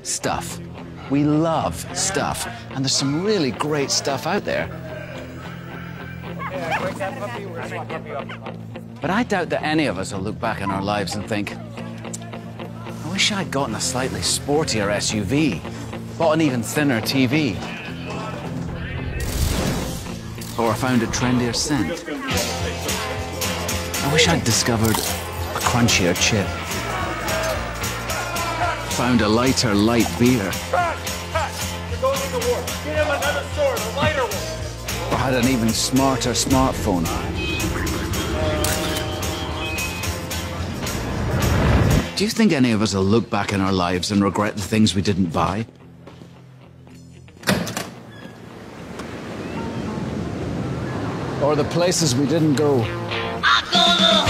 Stuff. We love stuff. And there's some really great stuff out there. But I doubt that any of us will look back in our lives and think, I wish I'd gotten a slightly sportier SUV, bought an even thinner TV, or found a trendier scent. I wish I'd discovered a crunchier chip, found a lighter light beer, or had an even smarter smartphone. Do you think any of us will look back in our lives and regret the things we didn't buy? Or the places we didn't go?